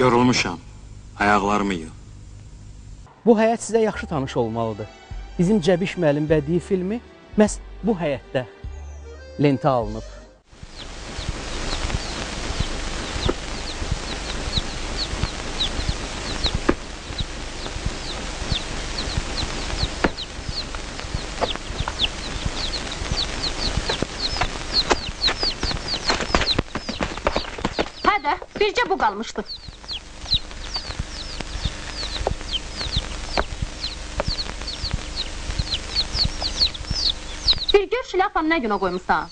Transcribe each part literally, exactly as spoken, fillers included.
Yorulmuşam. Ayaqlarımı yığ. Bu həyət sizə yaxşı tanış olmalıdır. Bizim Cəbiş müəllim bədii filmi məhz bu həyətdə lentə alınıb. Hə də, bircə bu qalmışdı. Bir gör şlapanı nə günə qoymuşsan?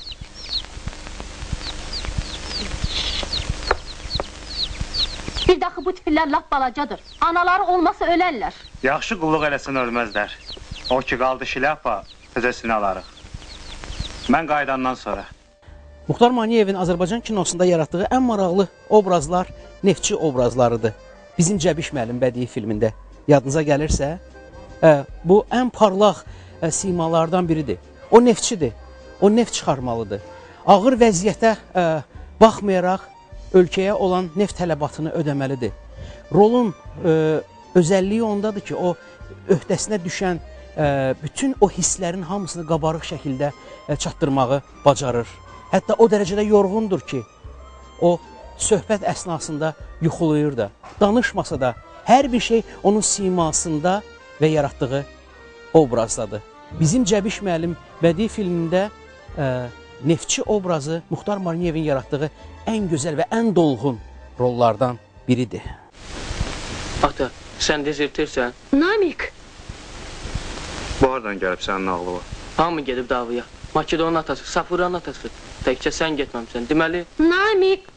Bir daxı bu tipillər lap balacadır. Anaları olmasa ölərlər. Yaxşı qulluq eləsin ölməzlər. O ki qaldı şilapa, özəsini alarıq. Mən qaydandan sonra. Muxtar Maniyevin Azərbaycan kinosunda yaratdığı ən maraqlı obrazlar neftçi obrazlarıdır. Bizim Cəbiş müəllim bədii filmində yadınıza gəlirsə, bu ən parlaq simalardan biridir. O neftçidir, o neft çıxarmalıdır. Ağır vəziyyətə ə, baxmayaraq ölkəyə olan neft tələbatını ödəməlidir. Rolun ə, özəlliyi ondadır ki, o öhdəsinə düşən ə, bütün o hisslərin hamısını qabarıq şəkildə ə, çatdırmağı bacarır. Hətta o dərəcədə yorğundur ki, o söhbət əsnasında yuxulayır da, danışmasa da hər bir şey onun simasında və yaratdığı obrazdadır. Bizim Cəbiş müəllim bədii filmində ə, neftçi obrazı Muxtar Maniyevin yaratdığı ən gözəl və ən dolğun rollardan biridir. Ata, sən dezertirsən? Namik. Bu haradan gəlib sənin ağlıva? Hamı gedib davaya. Makedonun atası, Safuranın atası. Təkcə sən getməmsən. Deməli... Namik.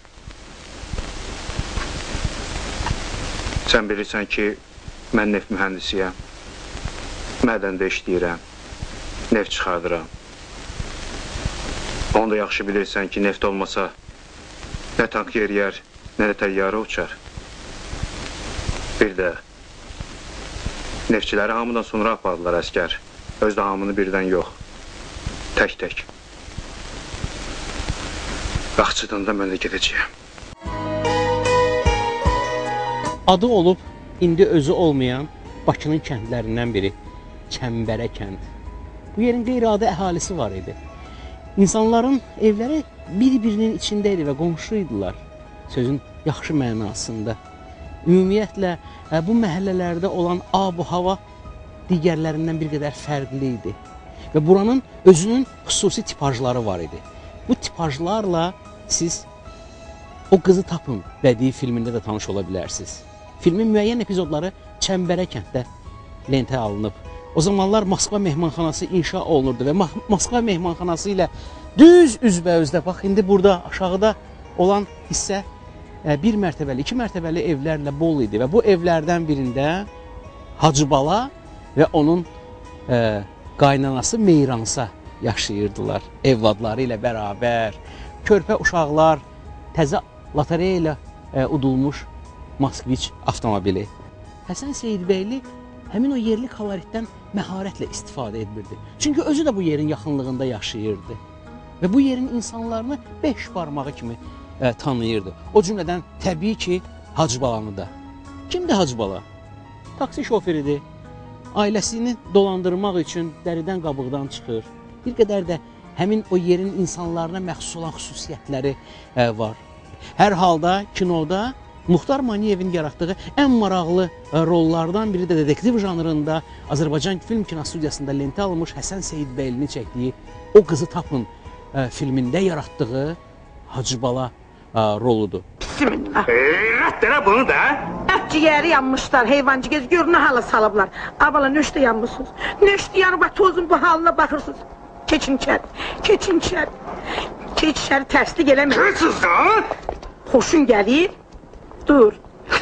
Sən bilirsən ki, mən neft mühəndisiyəm. Mədəndə işləyirəm. Neft çıxardıram. Onu da yaxşı bilirsən ki, neft olmasa nə tank yeriyər, nə də təyyarə uçar. Bir də neftçiləri hamıdan sonra apardılar əskər. Öz də hamını birdən yox. Tək-tək. Qaxçıdan da mən də gedəcəyəm. Adı olub, indi özü olmayan Bakının kəndlərindən biri Çəmbərə kənd. Bu yerin qeyri-adi əhalisi var idi. İnsanların evləri bir-birinin içində idi və qonşu idilər. Sözün yaxşı mənasında. Ümumiyyətlə, bu məhəllələrdə olan ab-u hava digərlərindən bir qədər fərqli idi. Və buranın özünün xüsusi tipajları var idi. Bu tipajlarla siz O Qızı Tapın bədii filmində də tanış ola bilərsiniz. Filmin müəyyən epizodları Çəmbərə kənddə lentə alınıb. O zamanlar Moskva mehmanxanası inşa olunurdu və Moskva mehmanxanası ilə düz üzbə-üzdə, bax, indi burada aşağıda olan hissə bir mərtəbəli, iki mərtəbəli evlərlə bol idi və bu evlərdən birində Hacı Bala və onun e, qaynanası Meyransa yaşayırdılar evladları ilə bərabər. Körpə uşaqlar, təzə lotereya ilə e, udulmuş Moskviç avtomobili. Həsən Seyidbəyli həmin o yerli koloritdən məharətlə istifadə edilirdi. Çünki özü də bu yerin yaxınlığında yaşayırdı. Və bu yerin insanlarını beş barmağı kimi e, tanıyırdı. O cümlədən təbii ki, Hacı Balanı da. Kimdir Hacı Bala? Taksi şoförüdür. Ailəsini dolandırmaq üçün dəridən qabıqdan çıxır. Bir qədər də həmin o yerin insanlarına məxsus olan xüsusiyyətləri e, var. Hər halda kinoda Muxtar Maniyevin yaratdığı ən maraqlı rollardan biri də detektiv janrında Azərbaycan Film Kinostudiyasında lentə alınmış Həsən Seyidbəylini çəkdiyi O Qızı Tapın filmində yaratdığı Hacı Bala roludur. Bismillah. Rəddərə bunu da. Ətciyəri yanmışlar, heyvancı gez gör nə hala salıblar. Abala nöşdə yanmışsınız. Nöşdə yanıb tozun bu halına baxırsınız. Keçin içəri, keçin içəri. Keç içəri tərslik eləmir. Keçsiz da. Xoşun gəlir. Dur.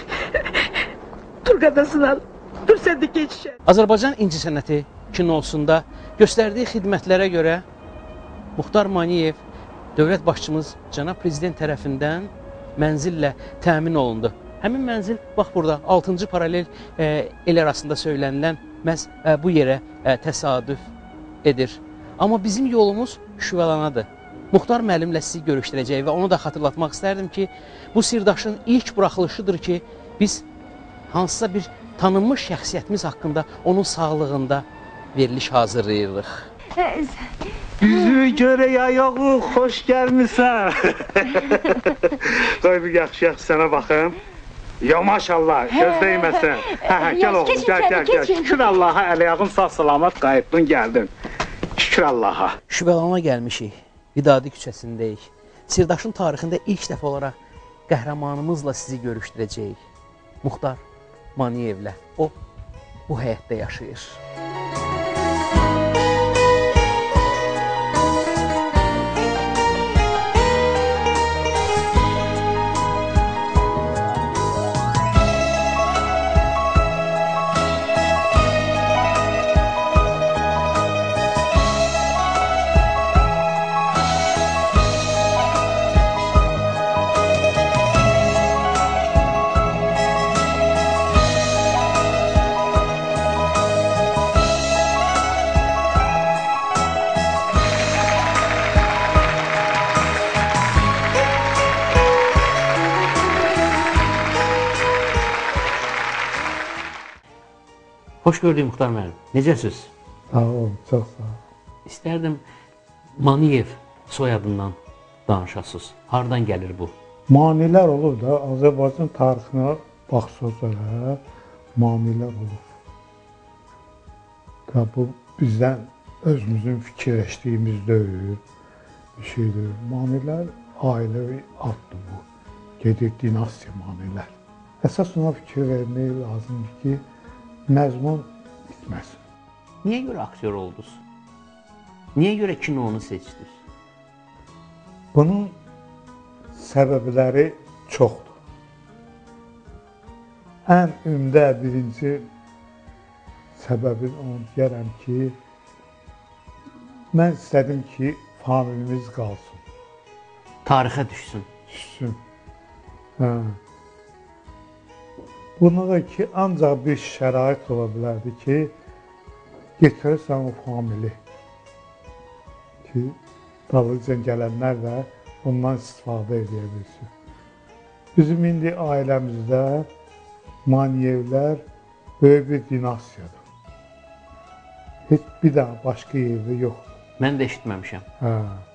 Dur qadasını al. Dur sən də keç içəri. Azərbaycan incəsənəti kinosunda göstərdiyi xidmətlərə görə Muxtar Maniyev dövlət başçımız cənab prezident tərəfindən mənzillə təmin olundu. Həmin mənzil, bax burada, altıncı paralel e, el arasında söylənilən məhz e, bu yerə e, təsadüf edir. Amma bizim yolumuz Şüvəlanadır. Muxtar müəllimlə sizi görüşdürəcək və onu da xatırlatmaq istərdim ki, bu sirdaşın ilk buraxılışıdır ki, Biz hansısa bir tanınmış şəxsiyyətimiz haqqında, onun sağlığında veriliş hazırlayırıq. Yüzü görə yayoğu, xoş gəlmisən. Qoy bir yaxşı-yaxşı sənə baxım. Ya maşallah, göz değməsin. Hə, hə, gəl oğlum, gəl, gəl, gəl. Şükür Allaha, əl-ayağın sağ-salamat qayıtdın, gəldin. Şükür Allaha. Şübhəlana gəlmişik, Vidadi küçəsindəyik. Sirdaşın tarixində ilk dəfə olaraq qəhrəmanımızla sizi görüşdürəcəyik. Muxtar Maniyevlə. O, bu həyətdə yaşayır. Hoş gördük Muxtar müəllim. Necəsiz? Sağ olun, çox sağ olun. İstərdim Maniyev soyadından danışasınız. Hardan gəlir bu? Manilər olur da, Azərbaycan tarixinə baxsınız elə, manilər olur. Da bu bizdən özümüzün fikirləşdiyimiz deyil, bir şeydir. Manilər ailəvi addır bu. Gedir dinasiya manilər. Əsas ona fikir vermək lazımdır ki, məzmun bitməsin. Niyə görə aktyor oldunuz? Niyə görə kinonu seçdiniz? Bunun səbəbləri çoxdur. Ən ümdə birinci səbəbin onu deyərəm ki, mən istədim ki, familimiz qalsın. Tarixə düşsün. Düşsün. Hə. Buna da ki, ancaq bir şərait ola bilərdi ki, getirirsən o famili ki, dalıycan gələnlər də ondan istifadə edə bilsin. Bizim indi ailəmizdə Maniyevlər böyük bir dinasiyadır. Heç bir daha başqa yerdə yoxdur. Mən də eşitməmişəm. Hə.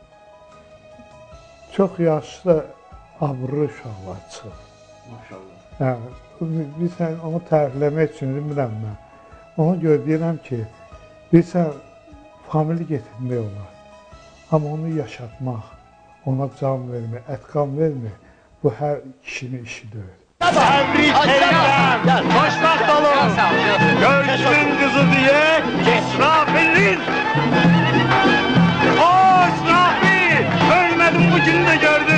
Çox yaşlı, abrlı uşaqlar çıxır. Maşallah. Hə. Bilsən, onu tərifləmək üçün bilmirəm mən. Ona görə deyirəm ki, bilsən, famili getirmək olar. Amma onu yaşatmaq, ona can vermək, ət-qan vermək, bu hər kişinin işi deyil. Təbrik edirəm, xoşbəxt olun. Görüşün qızı deyə, İsrafilin. O, İsrafil, ölmədim bu günü də gördü.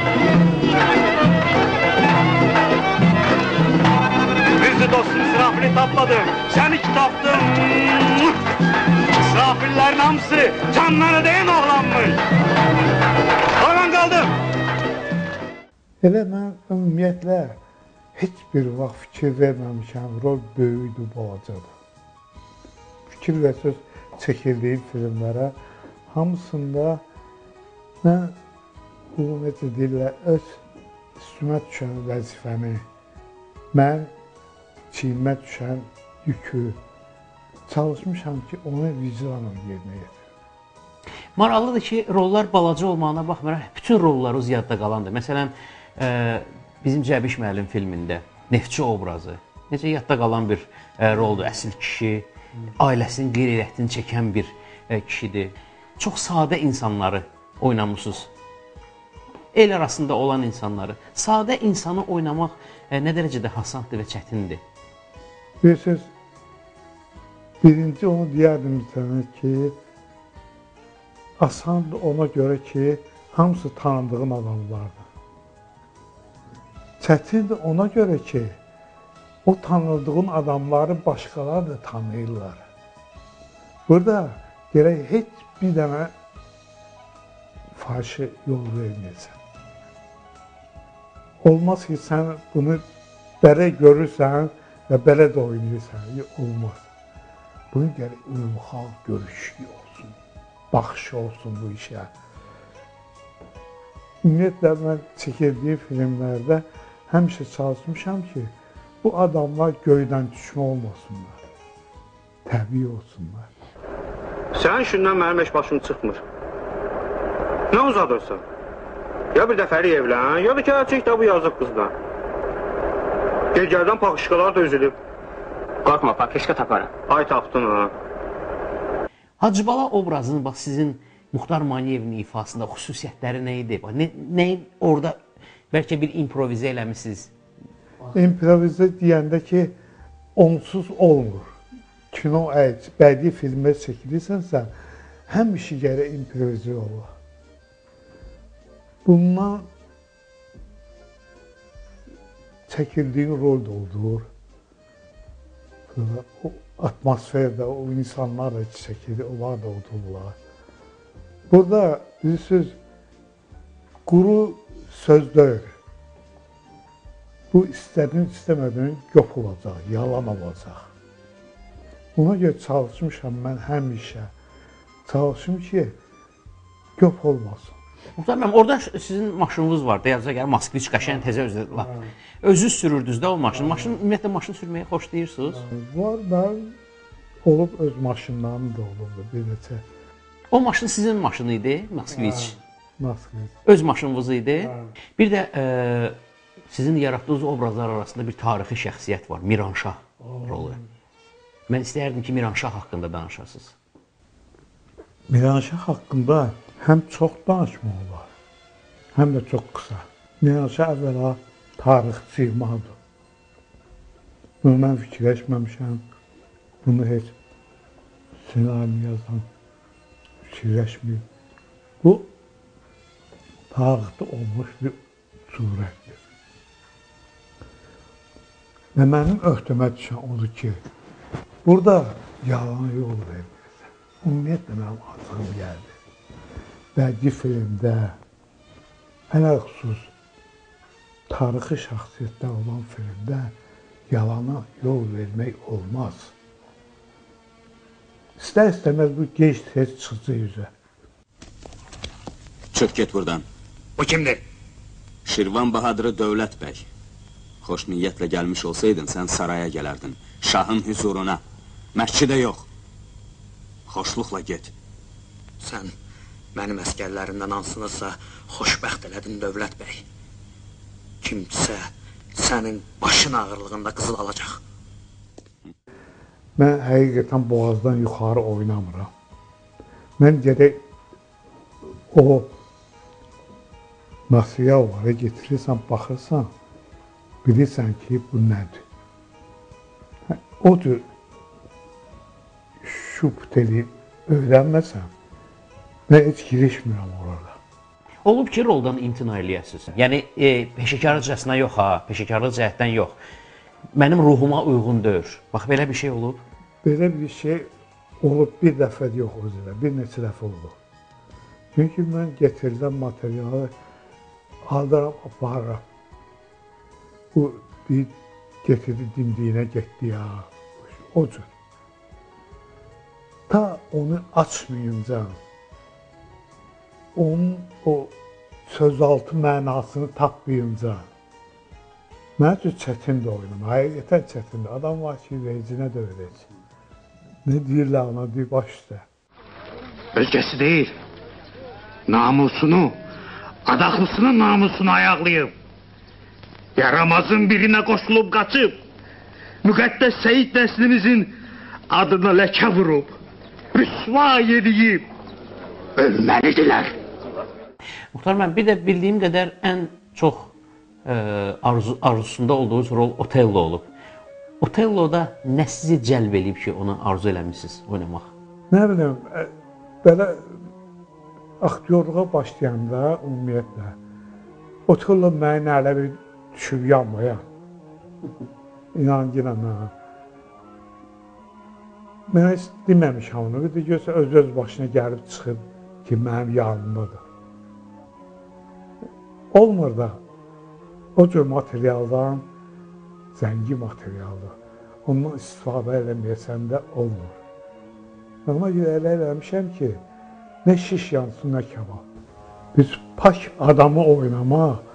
Dostum İsrafil'i tapmadım. Seni ki tapdım. İsrafillerin hamısı canları değen oğlanmış. Oradan kaldım. Elə mən ümumiyyətlə heç bir vaxt fikir verməmişəm, rol böyüdür, balacadır. Fikir və söz çəkildiyim filmlərə hamısında mən bunu necə deyirlər, öz üstümə düşən vəzifəni, mən çiymə düşən yükü çalışmışam ki, onu vicdanla yerinə yetirim. Maraqlıdır ki, rollar balaca olmağına baxmayaraq, bütün rollarınız yadda qalandır. Məsələn, e, bizim Cəbiş müəllim filmində Neftçi obrazı necə yadda qalan bir e, roldur. Əsl kişi, ailəsinin qeyriyyətini çəkən bir e, kişidir. Çox sadə insanları oynamışsınız. El arasında olan insanları. Sadə insanı oynamaq e, nə dərəcədə hasandır və çətindir. Bir söz, birinci onu deyərdim sənə ki, asandır ona görə ki, hamısı tanıdığın adamlardır. Çətindir ona görə ki, o tanıdığın adamları başqaları da tanıyırlar. Burada gərək heç bir dənə faşı yol verməyəsən. Olmaz ki, sən bunu belə görürsən, və belə də oynayırsan, olmaz. Bunun gərək ümumxalq görüşü olsun, baxışı olsun bu işə. Ümumiyyətlə, mən çəkildiyim filmlərdə həmişə çalışmışam ki, bu adamlar göydən düşmə olmasınlar. Təbii olsunlar. Sənin işindən mənim heç başım çıxmır. Nə uzadırsan? Ya bir dəfəli evlən, ya da gələcək də bu yazıq qızdan. Gel-gəldən pakışqalar da üzülüb. Qorxma, pakışqa taparım. Ay tapdın ha. Hacıbala obrazının bax sizin Muxtar Maniyevin ifasında xüsusiyyətləri nə idi? Bax, nə, nə orada bəlkə bir improvizə eləmisiniz? İmprovizə deyəndə ki, onsuz olmur. Kino, bədii filmə çəkilirsənsə, həmişə gərək improvizə olur. Bundan çəkildiyin rol da olur. O atmosferdə, o insanlar da çəkilir, onlar da olurlar. Burada bilirsiniz, quru söz deyil. Bu istədin, istəmədin yox olacaq, yalan olacaq. Buna görə çalışmışam mən həmişə. Çalışım ki, yox olmasın. Muxtar müəllim, orada sizin maşınınız var, deyəcək gəlir, Moskviç qəşəng təzə özü lap. Özünüz sürürdünüz də o maşını. Maşın, ümumiyyətlə maşın sürməyi xoşlayırsınız? Var, mən olub öz maşınlarım da olubdu bir neçə. O maşın sizin maşını idi, Moskviç. Moskviç. Öz maşınınız idi. Bir də e, sizin yaratdığınız obrazlar arasında bir tarixi şəxsiyyət var, Miranşah rolu. Mən istəyərdim ki, Miranşah haqqında danışasınız. Miranşah haqqında həm çox danışmaq olar, həm də çox qısa. Miranşah əvvəla tarixçi imadır. Bunu mən fikirləşməmişəm, bunu heç ssenarimi yazan fikirləşməyib. Bu, tarixdə olmuş bir surətdir. Və mənim öhdəmə düşən odur ki, burada yalan yol vermirsən. Ümumiyyətlə mənim acığım gəldi. Bədii filmdə, hələ xüsus tarixi şəxsiyyətlər olan filmdə yalana yol vermək olmaz. İstər-istəməz bu gec tez çıxacaq üzə. Çıx get buradan. Bu kimdir? Şirvan Bahadırı Dövlət bəy. Xoş niyyətlə gəlmiş olsaydın, sən saraya gələrdin. Şahın hüzuruna. Məscidə yox. Xoşluqla get. Sən mənim əskərlərimdən hansınızsa xoşbəxt elədin Dövlət bəy. Kimsə sənin başın ağırlığında qızıl alacaq. Mən həqiqətən boğazdan yuxarı oynamıram. Mən gərək o materiallara getirirsən, baxırsan, bilirsən ki, bu nədir? O cür şübhəteli öyrənməsən, mən heç girişmirəm orada. Olub ki, roldan imtina eləyəsiniz. Yəni, e, peşəkarlıcasına yox ha, peşəkarlıq cəhətdən yox. Mənim ruhuma uyğun deyil. Bax, belə bir şey olub. Belə bir şey olub bir dəfə yox özülə, bir neçə dəfə oldu. Çünki mən getirilən materialı aldıram, aparıram. Bu bir getirdi dimdiyinə getdi ya, o cür. Ta onu açmayınca, onun o sözaltı mənasını tapmayınca, mən üçün çətindir oynam, həqiqətən çətindir. Adam var ki, vecinə də öyrəcək. Ne deyirlər ona, deyir, baş üstə. Özgəsi deyil. Namusunu, adaxlısının namusunu ayaqlayıb. Yaramazın birine qoşulub qaçıb. Müqəddəs Seyid nəslimizin adına ləkə vurub. Rüsva yediyib. Ölməlidirlər. Muxtar müəllim, bir də bildiyim qədər ən çox e, arzu, arzusunda olduğunuz rol Otello olub. Otello'da nə sizi cəlb edib ki, onu arzu eləmişsiniz oynamaq? Nə bilim, belə aktyorluğa başlayanda ümumiyyətlə, Otello mənim hələ bir düşüb yanmaya. İnan ki, mən. Mən heç deməmişəm onu, bir də görsə öz-öz başına gəlib çıxıb ki, mənim yanımdadır. Olmur da, o cür materialdan zəngi materialdır. Ondan istifadə eləməyəsən də olmur. Ona görə elə eləmişəm ki, nə şiş yansın, nə kebab. Biz pak adamı oynamaq